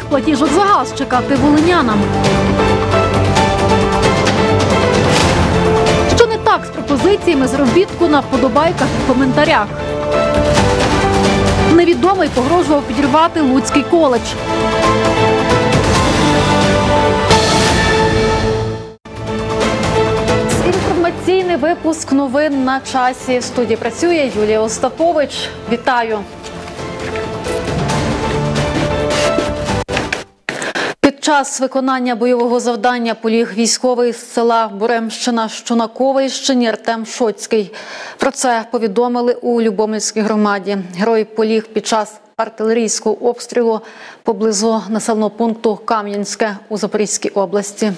платіжок за газ чекати волинянам? Що не так з пропозиціями заробітку на вподобайках і коментарях? Невідомий погрожував підірвати Луцький коледж. Інформаційний випуск новин на часі. В студії працює Юлія Остапович. Вітаю! Під час виконання бойового завдання поліг військовий з села Буремщина, що на Ковальщині, Артем Шоцький. Про це повідомили у Любомльській громаді. Герой поліг під час артилерійського обстрілу поблизу населеного пункту Кам'янське у Запорізькій області.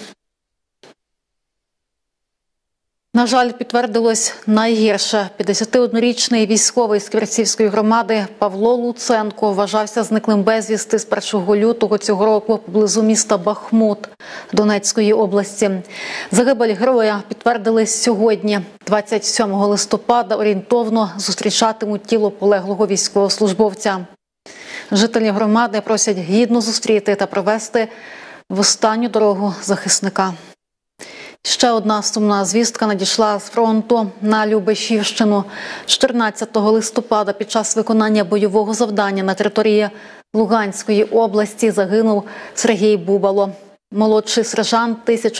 На жаль, підтвердилось найгірше. 51-річний військовий з Ківерцівської громади Павло Луценко вважався зниклим безвісти з 1 лютого цього року поблизу міста Бахмут Донецької області. Загибель героя підтвердили сьогодні. 27 листопада орієнтовно зустрічатимуть тіло полеглого військовослужбовця. Жителі громади просять гідно зустріти та провести в останню дорогу захисника. Ще одна сумна звістка надійшла з фронту на Любешівщину. 14 листопада під час виконання бойового завдання на території Луганської області загинув Сергій Бубало. Молодший сержант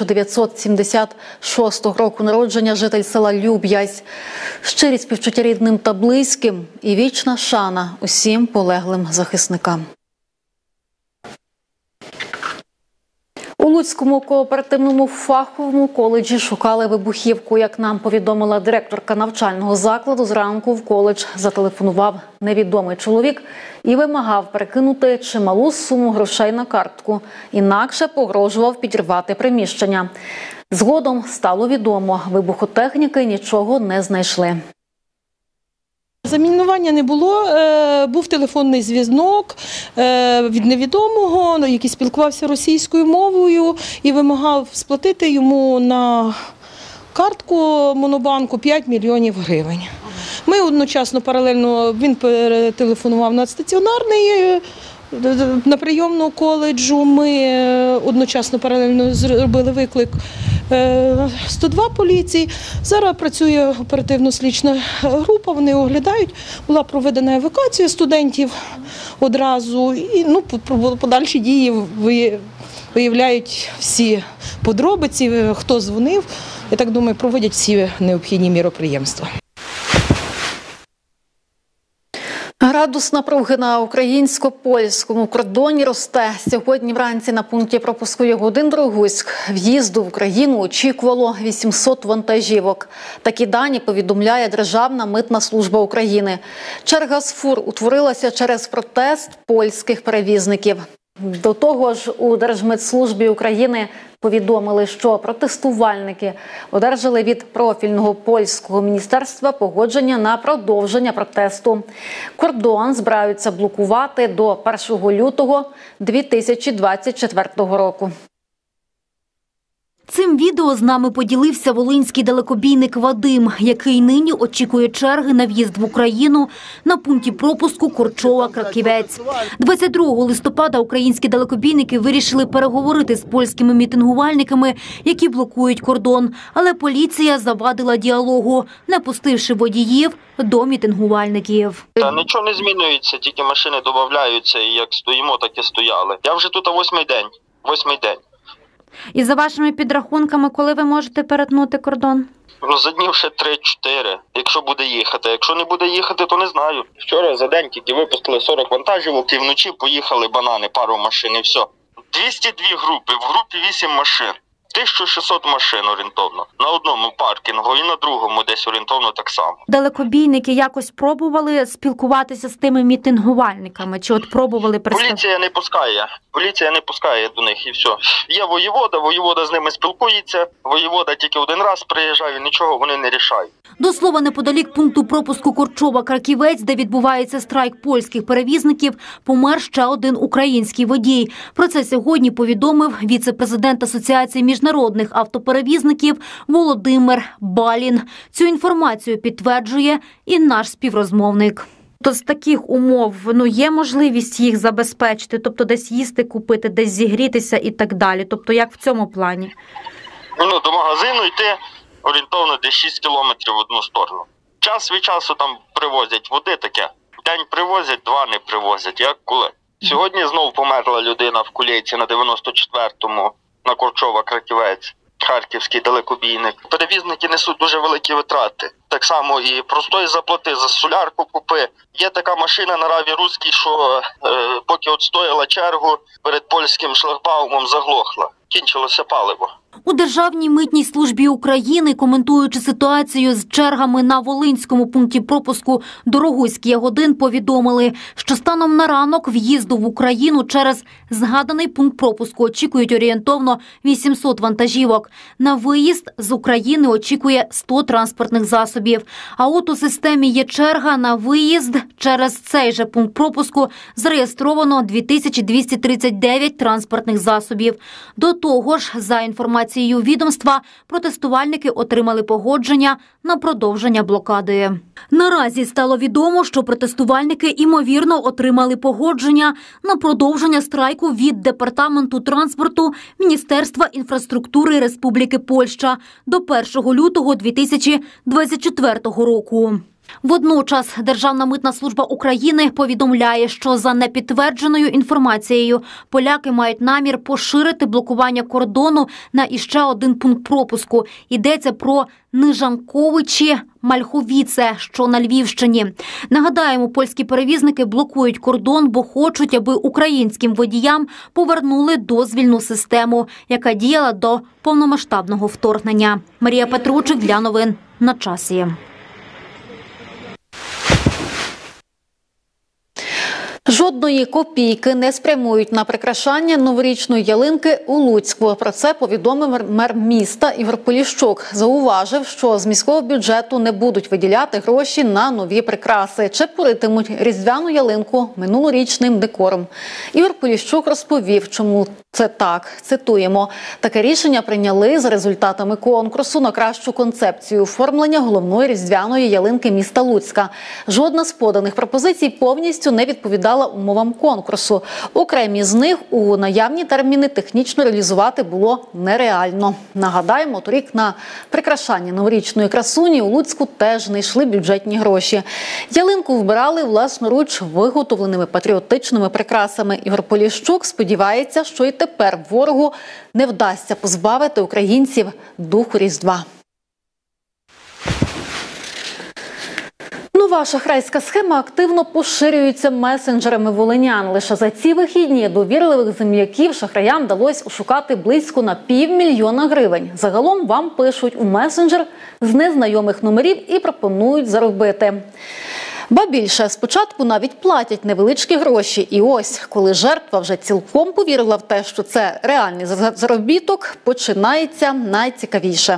1976 року народження, житель села Люб'язь. Щирі співчуття рідним та близьким і вічна шана усім полеглим захисникам. У Луцькому кооперативному фаховому коледжі шукали вибухівку. Як нам повідомила директорка навчального закладу, зранку в коледж зателефонував невідомий чоловік і вимагав перекинути чималу суму грошей на картку. Інакше погрожував підірвати приміщення. Згодом стало відомо, вибухотехніки нічого не знайшли. Замінування не було, був телефонний дзвінок від невідомого, який спілкувався російською мовою і вимагав сплатити йому на картку Монобанку 5 мільйонів гривень. Ми одночасно паралельно, він телефонував на стаціонарний, на прийомну коледжу, ми одночасно паралельно зробили виклик 102 поліції. Зараз працює оперативно-слідча група, вони оглядають. Була проведена евакуація студентів одразу. І подальші дії виявляють всі подробиці, хто дзвонив. Я так думаю, проводять всі необхідні міроприємства. Градус напруги на українсько-польському кордоні росте. Сьогодні вранці на пункті пропуску Ягодин-Дрогуськ в'їзду в Україну очікувало 800 вантажівок. Такі дані повідомляє Державна митна служба України. Черга з фур утворилася через протест польських перевізників. До того ж, у Держмитслужбі України повідомили, що протестувальники одержали від профільного польського міністерства погодження на продовження протесту. Кордон збираються блокувати до 1 лютого 2024 року. Цим відео з нами поділився волинський далекобійник Вадим, який нині очікує черги на в'їзд в Україну на пункті пропуску Корчова-Краківець. 22 листопада українські далекобійники вирішили переговорити з польськими мітингувальниками, які блокують кордон. Але поліція завадила діалогу, не пустивши водіїв до мітингувальників. Та нічого не змінюється, тільки машини додаються, і як стоїмо, так і стояли. Я вже тут 8-й день. 8-й день. І за вашими підрахунками, коли ви можете перетнути кордон? За днів ще 3-4, якщо буде їхати. Якщо не буде їхати, то не знаю. Вчора за день тільки випустили 40 вантажівок і вночі поїхали банани, пару машин і все. 202 групи, в групі 8 машин. 1600 машин орієнтовно. На одному паркінгу і на другому десь орієнтовно так само. Далекобійники якось пробували спілкуватися з тими мітингувальниками? Чи от пробували Поліція не пускає. Поліція не пускає до них і все. Є воєвода з ними спілкується. Воєвода тільки один раз приїжджає, нічого вони не рішають. До слова, неподалік пункту пропуску Корчова-Краківець, де відбувається страйк польських перевізників, помер ще один український водій. Про це сьогодні повідомив віце-президент Асоціації міжнародних автоперевізників Володимир Балін. Цю інформацію підтверджує і наш співрозмовник. То з таких умов є можливість їх забезпечити, тобто десь їсти купити, десь зігрітися і так далі. Тобто як в цьому плані? До магазину йти орієнтовно десь 6 кілометрів в одну сторону. Час від часу там привозять води таке. День привозять, два не привозять, як коли. Сьогодні знов померла людина в Кулейці на 94-му, на Корчова-Краківець, харківський далекобійник. Перевізники несуть дуже великі витрати. Так само і простої заплати, за солярку купи. Є така машина на Раві Руській, що поки отстояла чергу, перед польським шлагбаумом заглохла. Кінчилося паливо. У Державній митній службі України, коментуючи ситуацію з чергами на Волинському пункті пропуску Дорогуський Ягодин, повідомили, що станом на ранок в'їзду в Україну через згаданий пункт пропуску очікують орієнтовно 800 вантажівок. На виїзд з України очікує 100 транспортних засобів. А от у системі є черга на виїзд через цей же пункт пропуску зареєстровано 2239 транспортних засобів. До того ж, за інформацією відомства, протестувальники отримали погодження на продовження блокади. Наразі стало відомо, що протестувальники ймовірно отримали погодження на продовження страйку від Департаменту транспорту Міністерства інфраструктури Республіки Польща до 1 лютого 2024 року. Водночас Державна митна служба України повідомляє, що за непідтвердженою інформацією поляки мають намір поширити блокування кордону на іще один пункт пропуску. Йдеться про Нижанковичі-Мальховіце, що на Львівщині. Нагадаємо, польські перевізники блокують кордон, бо хочуть, аби українським водіям повернули дозвільну систему, яка діяла до повномасштабного вторгнення. Марія Петручик для новин на часі. Жодної копійки не спрямують на прикрашання новорічної ялинки у Луцьку. Про це повідомив мер міста Ігор Поліщук. Зауважив, що з міського бюджету не будуть виділяти гроші на нові прикраси. Чепуритимуть різдвяну ялинку минулорічним декором. Ігор Поліщук розповів, чому це так. Цитуємо. Таке рішення прийняли за результатами конкурсу на кращу концепцію оформлення головної різдвяної ялинки міста Луцька. Жодна з поданих пропозицій повністю не відповідала умовам конкурсу. Окремі з них у наявні терміни технічно реалізувати було нереально. Нагадаємо, торік на прикрашання новорічної красуні у Луцьку теж не йшли бюджетні гроші. Ялинку вбирали власноруч виготовленими патріотичними прикрасами. Ігор Поліщук сподівається, що і тепер ворогу не вдасться позбавити українців духу Різдва. Нова шахрайська схема активно поширюється месенджерами волинян. Лише за ці вихідні довірливих земляків шахраям вдалося ошукати близько на 500 000 гривень. Загалом вам пишуть у месенджер з незнайомих номерів і пропонують заробити. Ба більше, спочатку навіть платять невеличкі гроші. І ось, коли жертва вже цілком повірила в те, що це реальний заробіток, починається найцікавіше.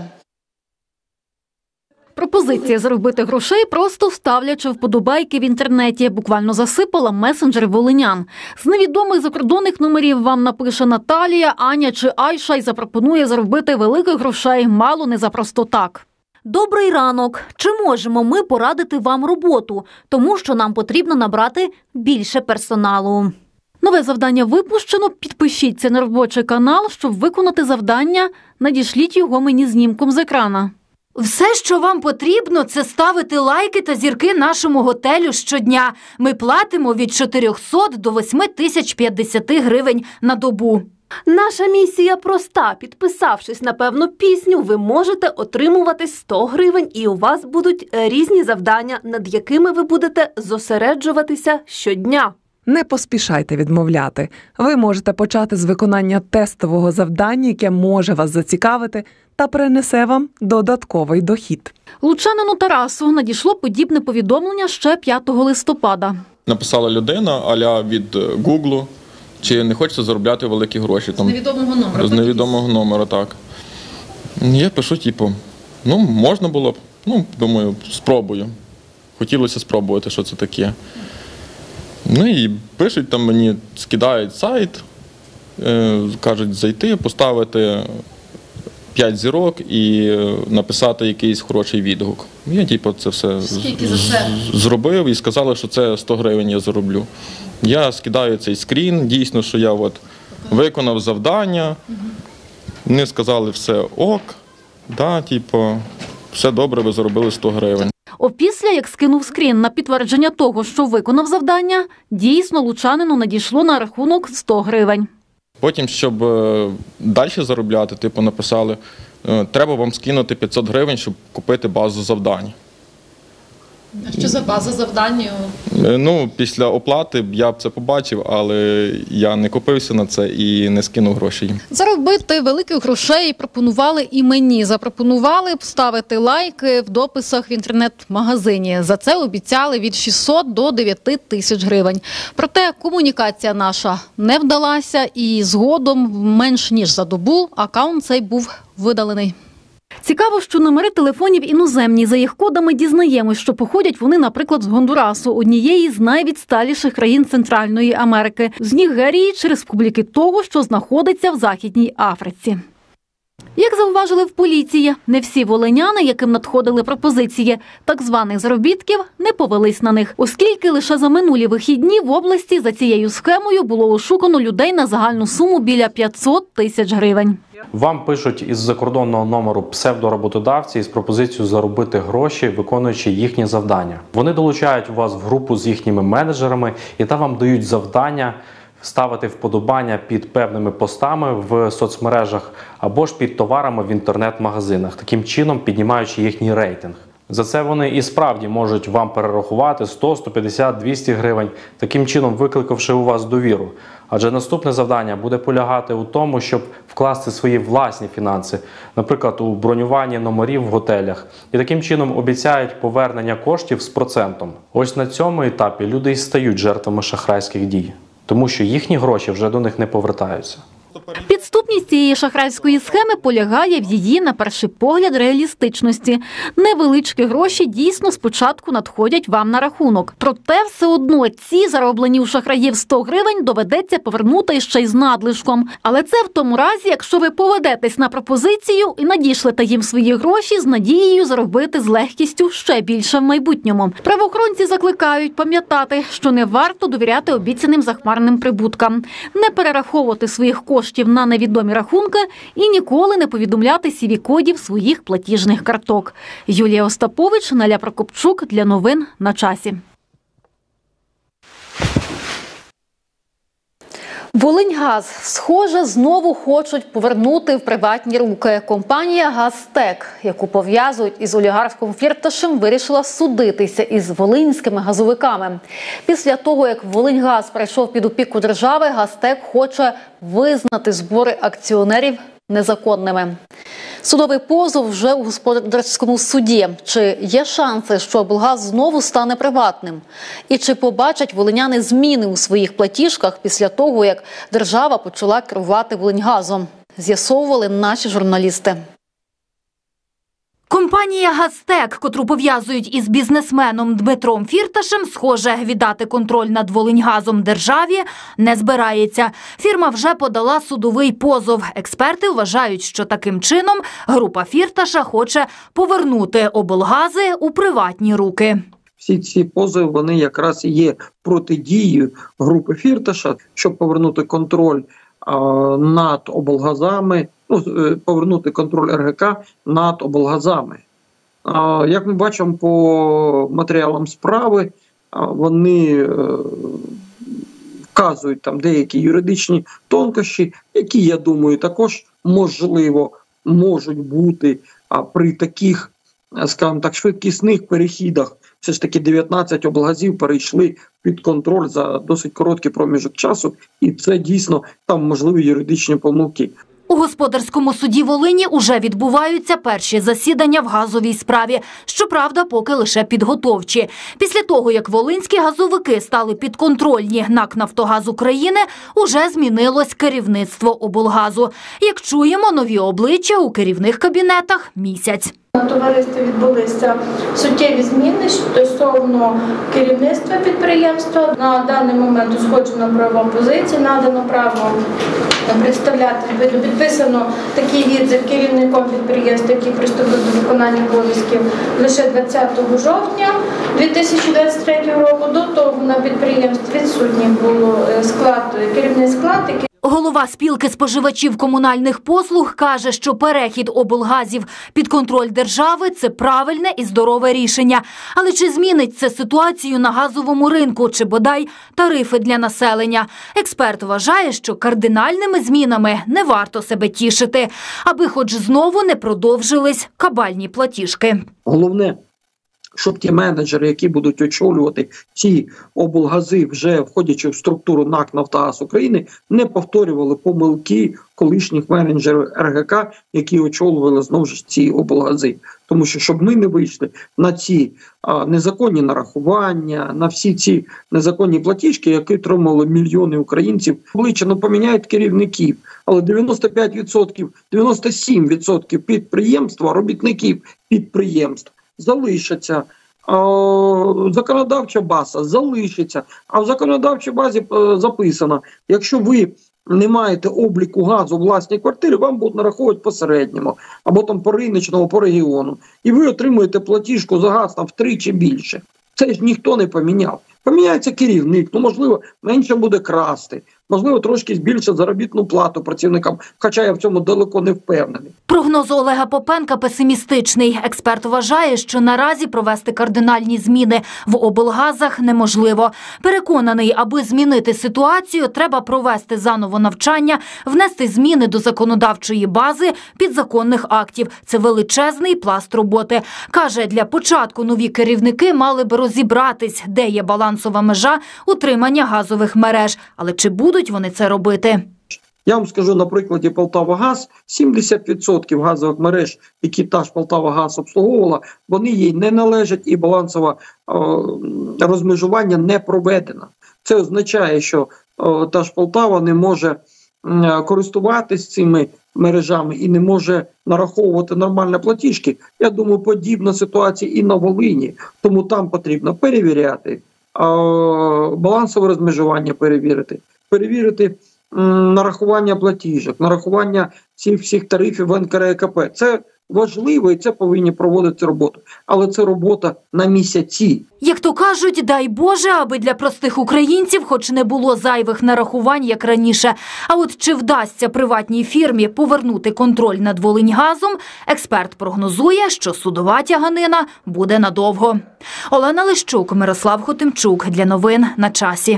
Пропозиція заробити грошей, просто вставлячи вподобайки в інтернеті, буквально засипала месенджери волинян. З невідомих закордонних номерів вам напише Наталія, Аня чи Айша і запропонує заробити великих грошей, мало не за просто так. Добрий ранок! Чи можемо ми порадити вам роботу? Тому що нам потрібно набрати більше персоналу. Нове завдання випущено. Підпишіться на робочий канал, щоб виконати завдання. Надішліть його мені знімком з екрана. Все, що вам потрібно, це ставити лайки та зірки нашому готелю щодня. Ми платимо від 400 до 8050 гривень на добу. Наша місія проста. Підписавшись на певну пісню, ви можете отримувати 100 гривень і у вас будуть різні завдання, над якими ви будете зосереджуватися щодня. Не поспішайте відмовляти. Ви можете почати з виконання тестового завдання, яке може вас зацікавити та принесе вам додатковий дохід. Лучанину Тарасу надійшло подібне повідомлення ще 5 листопада. Написала людина а-ля від Гуглу, чи не хочеться заробляти великі гроші. Там, з невідомого номера. З невідомого номера, так. Я пишу, можна було б, думаю, спробую. Хотілося спробувати, що це таке. І пишуть там мені, скидають сайт, кажуть зайти, поставити 5 зірок і написати якийсь хороший відгук. Я це все зробив і сказали, що це 100 гривень я зароблю. Я скидаю цей скрін, дійсно, що я виконав завдання, вони сказали, все ок, все добре, ви заробили 100 гривень. Опісля, як скинув скрін на підтвердження того, що виконав завдання, дійсно лучанину надійшло на рахунок 100 гривень. Потім, щоб далі заробляти, написали, треба вам скинути 500 гривень, щоб купити базу завдань. А що за база завдань? Після оплати я б це побачив, але я не купився на це і не скинув грошей. Заробити великих грошей пропонували і мені. Запропонували ставити лайки в дописах в інтернет-магазині. За це обіцяли від 600 до 9 тисяч гривень. Проте комунікація наша не вдалася і згодом менш ніж за добу акаунт цей був видалений. Цікаво, що номери телефонів іноземні. За їх кодами дізнаємось, що походять вони, наприклад, з Гондурасу, однієї з найвідсталіших країн Центральної Америки, з Нігерії чи Республіки Того, що знаходиться в Західній Африці. Як зауважили в поліції, не всі волиняни, яким надходили пропозиції так званих заробітків, не повелись на них, оскільки лише за минулі вихідні в області за цією схемою було ошукано людей на загальну суму біля 500 тисяч гривень. Вам пишуть із закордонного номеру псевдороботодавці із пропозицією заробити гроші, виконуючи їхні завдання. Вони долучають вас в групу з їхніми менеджерами і там вам дають завдання ставити вподобання під певними постами в соцмережах або ж під товарами в інтернет-магазинах, таким чином піднімаючи їхній рейтинг. За це вони і справді можуть вам перерахувати 100, 150, 200 гривень, таким чином викликавши у вас довіру. Адже наступне завдання буде полягати у тому, щоб вкласти свої власні фінанси, наприклад, у бронюванні номерів в готелях. І таким чином обіцяють повернення коштів з процентом. Ось на цьому етапі люди і стають жертвами шахрайських дій, тому що їхні гроші вже до них не повертаються. Підступність цієї шахрайської схеми полягає в її, на перший погляд, реалістичності. Невеличкі гроші дійсно спочатку надходять вам на рахунок. Проте все одно ці зароблені у шахраїв 100 гривень доведеться повернути ще й з надлишком. Але це в тому разі, якщо ви поведетесь на пропозицію і надішлете їм свої гроші з надією заробити з легкістю ще більше в майбутньому. Правоохоронці закликають пам'ятати, що не варто довіряти обіцяним захмарним прибуткам, не перераховувати своїх коштів на невідомі рахунки і ніколи не повідомляти CVV-кодів своїх платіжних карток. Юлія Остапович, Наля Прокопчук для новин на часі. Волиньгаз, схоже, знову хочуть повернути в приватні руки. Компанія «Газтек», яку пов'язують із олігархом Фірташем, вирішила судитися із волинськими газовиками. Після того, як Волиньгаз перейшов під опіку держави, «Газтек» хоче визнати збори акціонерів незаконними. Судовий позов вже у господарському суді. Чи є шанси, що облгаз знову стане приватним? І чи побачать волиняни зміни у своїх платіжках після того, як держава почала керувати Волиньгазом? З'ясовували наші журналісти. Компанія «Газтек», котру пов'язують із бізнесменом Дмитром Фірташем, схоже, віддати контроль над Волиньгазом державі не збирається. Фірма вже подала судовий позов. Експерти вважають, що таким чином група Фірташа хоче повернути облгази у приватні руки. Всі ці позови, вони якраз і є протидією групи Фірташа, щоб повернути контроль над облгазами, повернути контроль РГК над облгазами. Як ми бачимо по матеріалам справи, вони вказують там деякі юридичні тонкощі, які, я думаю, також можливо можуть бути при таких, скажімо так, швидкісних перехідах. Все ж таки 19 облгазів перейшли під контроль за досить короткий проміжок часу, і це дійсно там можливі юридичні помилки. У господарському суді Волині уже відбуваються перші засідання в газовій справі. Щоправда, поки лише підготовчі. Після того, як волинські газовики стали підконтрольні НАК «Нафтогаз України», уже змінилось керівництво облгазу. Як чуємо, нові обличчя у керівних кабінетах місяць. На товаристві відбулися суттєві зміни стосовно керівництва підприємства. На даний момент узгоджена правова позиція, надано право представляти, підписано такий відзив керівником підприємства, який приступив до виконання обов'язків лише 20 жовтня 2023 року. До того на підприємстві відсутній був керівний склад, який Голова спілки споживачів комунальних послуг каже, що перехід облгазів під контроль держави – це правильне і здорове рішення. Але чи змінить це ситуацію на газовому ринку, чи бодай тарифи для населення? Експерт вважає, що кардинальними змінами не варто себе тішити, аби хоч знову не продовжились кабальні платіжки. Головне, щоб ті менеджери, які будуть очолювати ці облгази, вже входячи в структуру НАК «Нафтогаз України», не повторювали помилки колишніх менеджерів РГК, які очолювали знову ж ці облгази. Тому що, щоб ми не вийшли на ці незаконні нарахування, на всі ці незаконні платіжки, які отримали мільйони українців, обличчя поміняють керівників, але 95%, 97% підприємства, робітників підприємств залишаться. Законодавча база залишиться. А в законодавчій базі записано, якщо ви не маєте обліку газу у власній квартирі, вам будуть нараховувати по середньому, або там по риночному, по регіону. І ви отримуєте платіжку за газ там втричі більше. Це ж ніхто не поміняв. Поміняється керівник, можливо, менше буде красти, можливо, трошки збільшить заробітну плату працівникам, хоча я в цьому далеко не впевнений. Прогноз Олега Попенка песимістичний. Експерт вважає, що наразі провести кардинальні зміни в облгазах неможливо. Переконаний, аби змінити ситуацію, треба провести заново навчання, внести зміни до законодавчої бази, підзаконних актів. Це величезний пласт роботи. Каже, для початку нові керівники мали би розібратись, де є балансова межа утримання газових мереж. Але чи будуть вони це робити? Я вам скажу на прикладі Полтавагаз, 70% газових мереж, які та ж Полтавагаз обслуговувала, вони їй не належать і балансове розмежування не проведено. Це означає, що та ж Полтава не може користуватись цими мережами і не може нараховувати нормальні платіжки. Я думаю, подібна ситуація і на Волині. Тому там потрібно перевіряти, балансове розмежування перевірити нарахування платіжок, нарахування всіх тарифів НКРЕКП. Це важливо і це повинні проводити роботу. Але це робота на місяці. Як то кажуть, дай Боже, аби для простих українців хоч не було зайвих нарахувань, як раніше. А от чи вдасться приватній фірмі повернути контроль над Волиньгазом, експерт прогнозує, що судова тяганина буде надовго. Олена Лищук, Мирослав Хотимчук. Для новин на часі.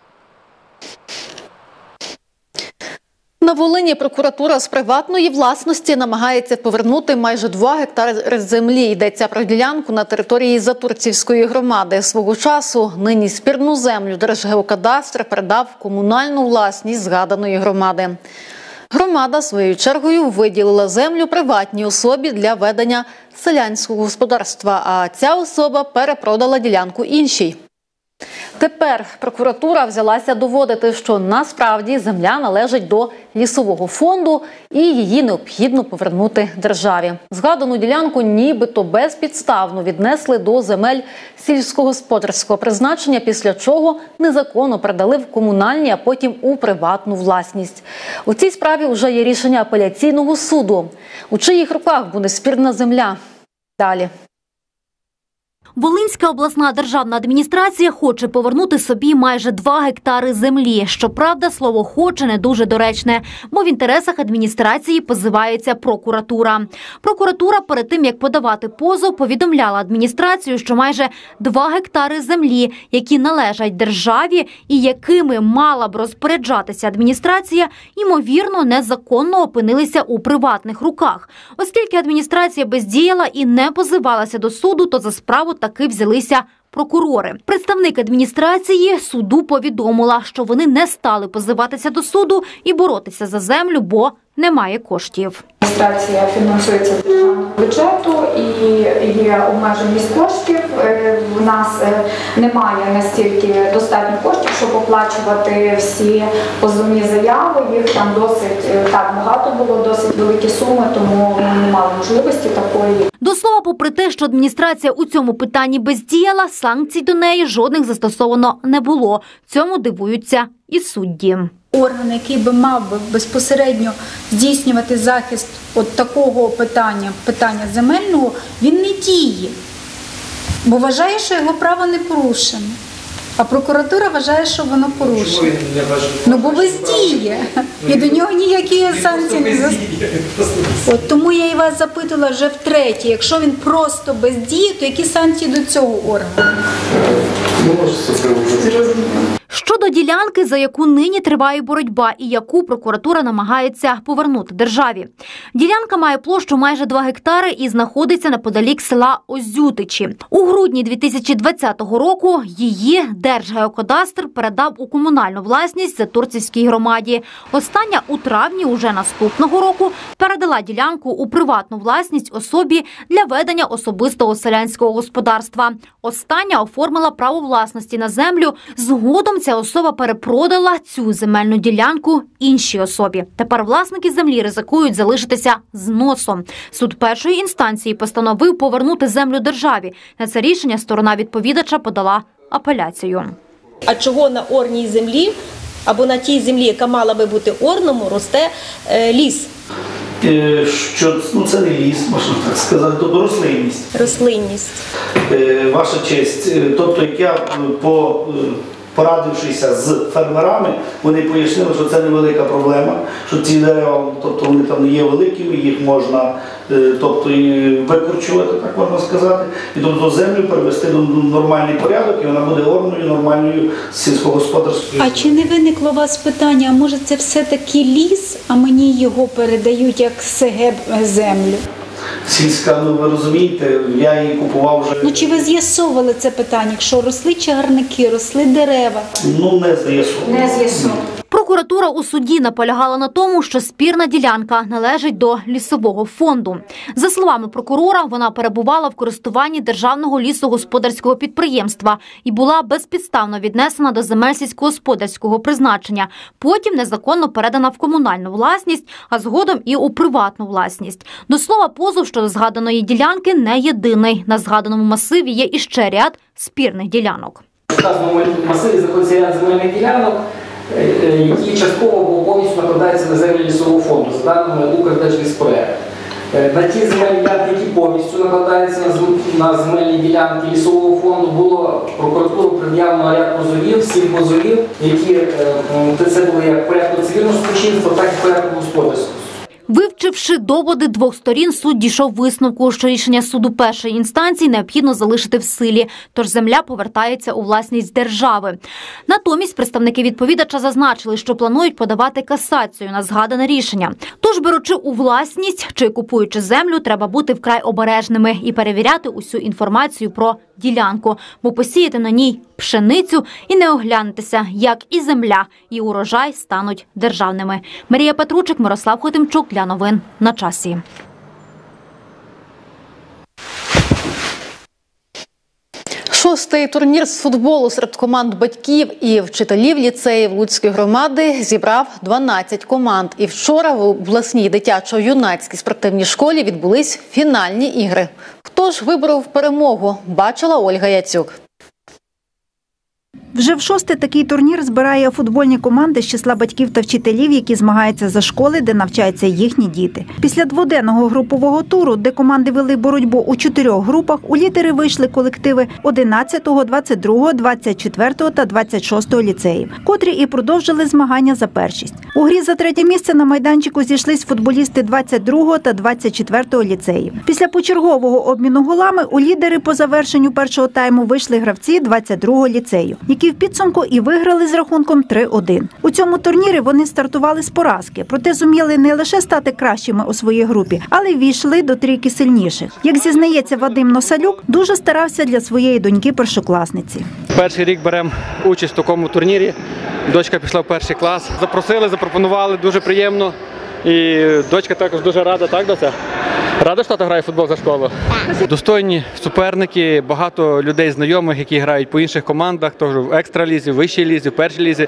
На Волині прокуратура з приватної власності намагається повернути майже 2 гектари землі. Йдеться про ділянку на території Затурцівської громади. Свого часу нині спірну землю Держгеокадастр передав в комунальну власність згаданої громади. Громада своєю чергою виділила землю приватній особі для ведення селянського господарства, а ця особа перепродала ділянку іншій. Тепер прокуратура взялася доводити, що насправді земля належить до лісового фонду і її необхідно повернути державі. Згадану ділянку нібито безпідставно віднесли до земель сільськогосподарського призначення, після чого незаконно передали в комунальні, а потім у приватну власність. У цій справі вже є рішення апеляційного суду. У чиїх руках буде спірна земля? Далі. Волинська обласна державна адміністрація хоче повернути собі майже 2 гектари землі. Щоправда, слово «хоче» не дуже доречне, бо в інтересах адміністрації позивається прокуратура. Прокуратура перед тим, як подавати позов, повідомляла адміністрацію, що майже 2 гектари землі, які належать державі і якими мала б розпоряджатися адміністрація, ймовірно, незаконно опинилися у приватних руках. Оскільки адміністрація бездіяла і не позивалася до суду, то за справу таки взялися прокурори. Представник адміністрації суду повідомила, що вони не стали позиватися до суду і боротися за землю, бо немає коштів. Адміністрація фінансується з державного бюджету і є обмеженість коштів. В нас немає настільки достатньо коштів, щоб оплачувати всі позовні заяви. Їх там досить так багато було, досить великі суми, тому ми не мали можливості такої. До слова, попри те, що адміністрація у цьому питанні бездіяла, санкцій до неї жодних застосовано не було. Цьому дивуються і судді. Орган, який би мав би безпосередньо здійснювати захист от такого питання земельного, він не діє, бо вважає, що його право не порушено. А прокуратура вважає, що воно порушено. Ну, бо бездіє. І до нього ніякі санкції не застосовують. От тому я і вас запитала вже втретє. Якщо він просто бездіє, то які санкції до цього органу? Щодо ділянки, за яку нині триває боротьба і яку прокуратура намагається повернути державі. Ділянка має площу майже 2 гектари і знаходиться неподалік села Озютичі. У грудні 2020 року її Держгеокадастр передав у комунальну власність Затурцівській громаді. Остання у травні уже наступного року передала ділянку у приватну власність особі для ведення особистого селянського господарства. Остання оформила право власності на землю. Згодом ця особа перепродала цю земельну ділянку іншій особі. Тепер власники землі ризикують залишитися з носом. Суд першої інстанції постановив повернути землю державі. На це рішення сторона відповідача подала апеляцію. А чого на орній землі, або на тій землі, яка мала би бути орному, росте ліс? Що це не ліс, можна так сказати, тобто рослинність. Рослинність. Ваша честь, тобто як я порадившися з фермерами, вони пояснили, що це невелика проблема, що ці дерева, тобто вони там не є великими, їх можна тобто, викорчувати, так можна сказати, і тобто землю перевести до нормальний порядок, і вона буде орною, нормальною сільськогосподарською. А чи не виникло у вас питання, а може це все-таки ліс, а мені його передають як СГ землю? Сільська, ну ви розумієте, я її купував вже. Ну чи ви з'ясовували це питання, якщо росли чагарники, росли дерева? Ну не з'ясовували. Не з'ясовували. Прокуратура у суді наполягала на тому, що спірна ділянка належить до лісового фонду. За словами прокурора, вона перебувала в користуванні Державного лісогосподарського підприємства і була безпідставно віднесена до земель сільськогосподарського призначення. Потім незаконно передана в комунальну власність, а згодом і у приватну власність. До слова, позов щодо згаданої ділянки не єдиний. На згаданому масиві є іще ряд спірних ділянок. У вказаному масиві знаходиться ряд земельних ділянок, які частково або повністю накладаються на землі лісового фонду, за даними Укрдержліспроекту. На ті земельні ділянки, які повністю накладаються на земельні ділянки лісового фонду, було прокуратуру пред'явлено ряд позовів, 7 позовів, які це були як в порядку цивільного судочинства, так і в порядку господарського. Вивчивши доводи двох сторін, суд дійшов висновку, що рішення суду першої інстанції необхідно залишити в силі, тож земля повертається у власність держави. Натомість представники відповідача зазначили, що планують подавати касацію на згадане рішення. Тож, беручи у власність чи купуючи землю, треба бути вкрай обережними і перевіряти усю інформацію про ділянку, бо посіяти на ній пшеницю і не оглянутися, як і земля, і урожай стануть державними. Марія Петручик, Мирослав Хотимчук для новин на часі. Шостий турнір з футболу серед команд батьків і вчителів ліцеїв Луцької громади зібрав 12 команд. І вчора в обласній дитячо-юнацькій спортивній школі відбулись фінальні ігри. Хто ж виборов перемогу, бачила Ольга Яцюк. Вже в шостий такий турнір збирає футбольні команди з числа батьків та вчителів, які змагаються за школи, де навчаються їхні діти. Після дводенного групового туру, де команди вели боротьбу у 4 групах, у лідери вийшли колективи 11-го, 22-го, 24-го та 26-го ліцеїв, котрі і продовжили змагання за першість. У грі за третє місце на майданчику зійшлись футболісти 22-го та 24-го ліцеїв. Після почергового обміну голами у лідери по завершенню першого тайму вийшли гравці 22-го ліцею, які в підсумку і виграли з рахунком 3-1. У цьому турнірі вони стартували з поразки, проте зуміли не лише стати кращими у своїй групі, але й війшли до трійки сильніших. Як зізнається Вадим Носалюк, дуже старався для своєї доньки-першокласниці. Перший рік беремо участь в такому турнірі. Дочка пішла в перший клас. Запросили, запропонували, дуже приємно. І дочка також дуже рада, так, доця? Рада, що тато грає в футбол за школу? Так. Достойні суперники, багато людей знайомих, які грають по інших командах, теж в екстралізі, в вищій лізі, в першій лізі.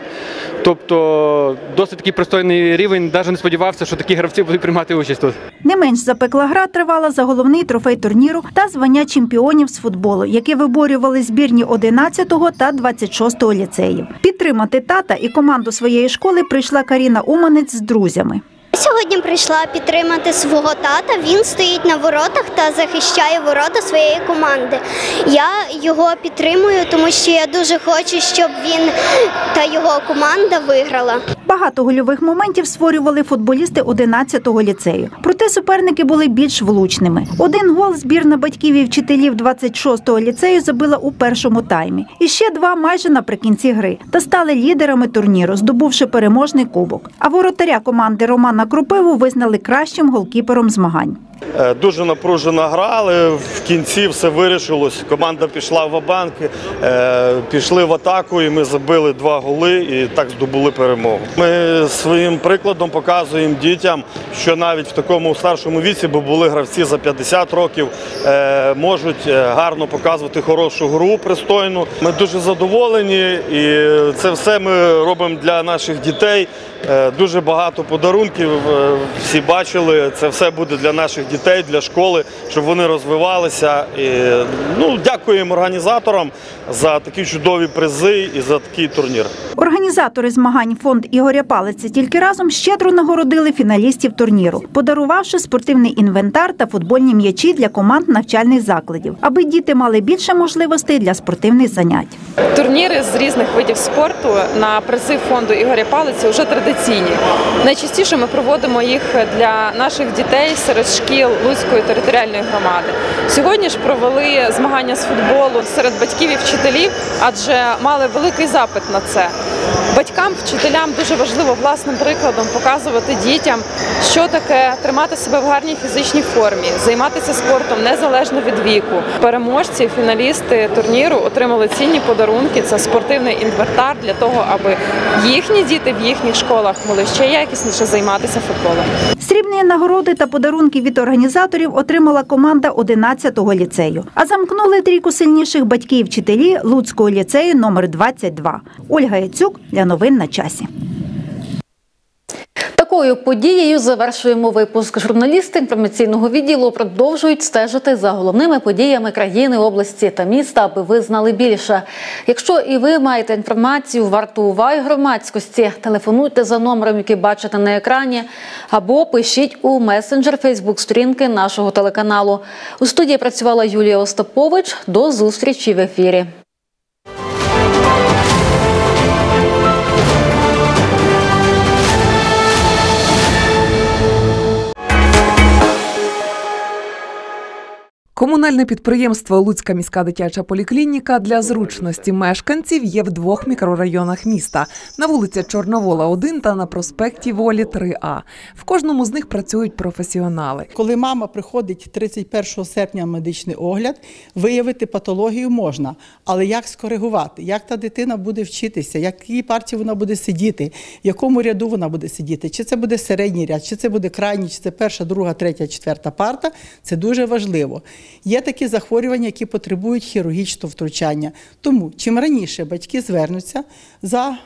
Тобто досить такий пристойний рівень, навіть не сподівався, що такі гравці будуть приймати участь тут. Не менш запекла гра тривала за головний трофей турніру та звання чемпіонів з футболу, які виборювали збірні 11-го та 26-го ліцеїв. Підтримати тата і команду своєї школи прийшла Каріна Уманець з друзями. Сьогодні прийшла підтримати свого тата. Він стоїть на воротах та захищає ворота своєї команди. Я його підтримую, тому що я дуже хочу, щоб він та його команда виграла. Багато гольових моментів створювали футболісти 11-го ліцею. Проте суперники були більш влучними. Один гол збірна батьків і вчителів 26-го ліцею забила у першому таймі. І ще два майже наприкінці гри. Та стали лідерами турніру, здобувши переможний кубок. А воротаря команди Романа Крупиву визнали кращим голкіпером змагань. Дуже напружена гра, але в кінці все вирішилось. Команда пішла в ва-банк, пішли в атаку і ми забили 2 голи і так здобули перемогу. Ми своїм прикладом показуємо дітям, що навіть в такому старшому віці, бо були гравці за 50 років, можуть гарно показувати хорошу гру, пристойну. Ми дуже задоволені і це все ми робимо для наших дітей. Дуже багато подарунків, всі бачили, це все буде для наших дітей, для школи, щоб вони розвивалися. І, дякуємо організаторам за такі чудові призи і за такий турнір. Організатори змагань фонд Ігоря Палиця «Тільки разом» щедро нагородили фіналістів турніру, подарувавши спортивний інвентар та футбольні м'ячі для команд навчальних закладів, аби діти мали більше можливостей для спортивних занять. Турніри з різних видів спорту на призи фонду Ігоря Палиці вже традиційні. Найчастіше ми проводимо їх для наших дітей серед шкіл Луцької територіальної громади. Сьогодні ж провели змагання з футболу серед батьків і вчителів, адже мали великий запит на це. Батькам, вчителям дуже важливо власним прикладом показувати дітям, що таке тримати себе в гарній фізичній формі, займатися спортом незалежно від віку. Переможці, фіналісти турніру отримали цінні подарунки. Це спортивний інвентар для того, аби їхні діти в їхніх школах могли ще якісніше займатися футболом. Срібні нагороди та подарунки від організаторів отримала команда 11-го ліцею. А замкнули трійку сильніших батьки і вчителі Луцького ліцею номер 22. Ольга Яцюк для новин на часі. Такою подією завершуємо випуск. Журналісти інформаційного відділу продовжують стежити за головними подіями країни, області та міста, аби ви знали більше. Якщо і ви маєте інформацію, варту уваги громадськості, телефонуйте за номером, який бачите на екрані, або пишіть у месенджер Фейсбук-сторінки нашого телеканалу. У студії працювала Юлія Остапович. До зустрічі в ефірі. Комунальне підприємство «Луцька міська дитяча поліклініка» для зручності мешканців є в 2 мікрорайонах міста – на вулиці Чорновола, 1 та на проспекті Волі, 3А. В кожному з них працюють професіонали. Коли мама приходить 31 серпня на медичний огляд, виявити патологію можна, але як скоригувати? Як та дитина буде вчитися? Якій партії вона буде сидіти? В якому ряду вона буде сидіти? Чи це буде середній ряд, чи це буде крайній, чи це 1, 2, 3, 4 парта? Це дуже важливо. Є такі захворювання, які потребують хірургічного втручання. Тому, чим раніше батьки звернуться за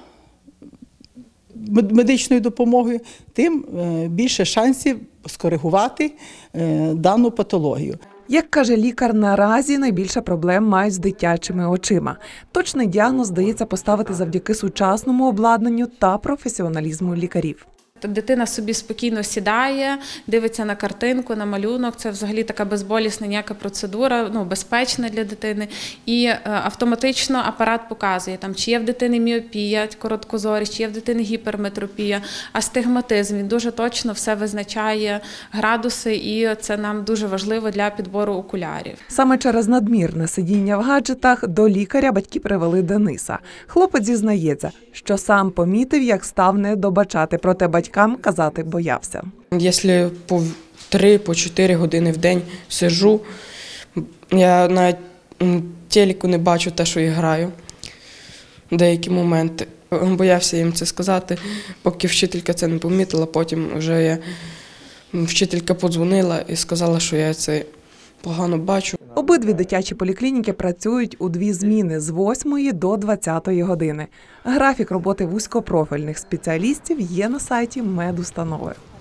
медичною допомогою, тим більше шансів скоригувати дану патологію. Як каже лікар, наразі найбільше проблем мають з дитячими очима. Точний діагноз дається поставити завдяки сучасному обладнанню та професіоналізму лікарів. Дитина собі спокійно сідає, дивиться на картинку, на малюнок. Це взагалі така безболісна ніяка процедура, безпечна для дитини. І автоматично апарат показує, чи є в дитини міопія, короткозорість, чи є в дитини гіперметропія, астигматизм. Він дуже точно все визначає, градуси, і це нам дуже важливо для підбору окулярів. Саме через надмірне сидіння в гаджетах до лікаря батьки привели Дениса. Хлопець зізнається, що сам помітив, як став недобачати, проте батькам казати боявся. Якщо по 3-4 години в день сиджу, я на телеку не бачу те, що я граю в деякі моменти. Боявся їм це сказати, поки вчителька це не помітила, потім вже вчителька подзвонила і сказала, що я це погано бачу. Обидві дитячі поліклініки працюють у 2 зміни з 8 до 20 години. Графік роботи вузькопрофільних спеціалістів є на сайті медустанови.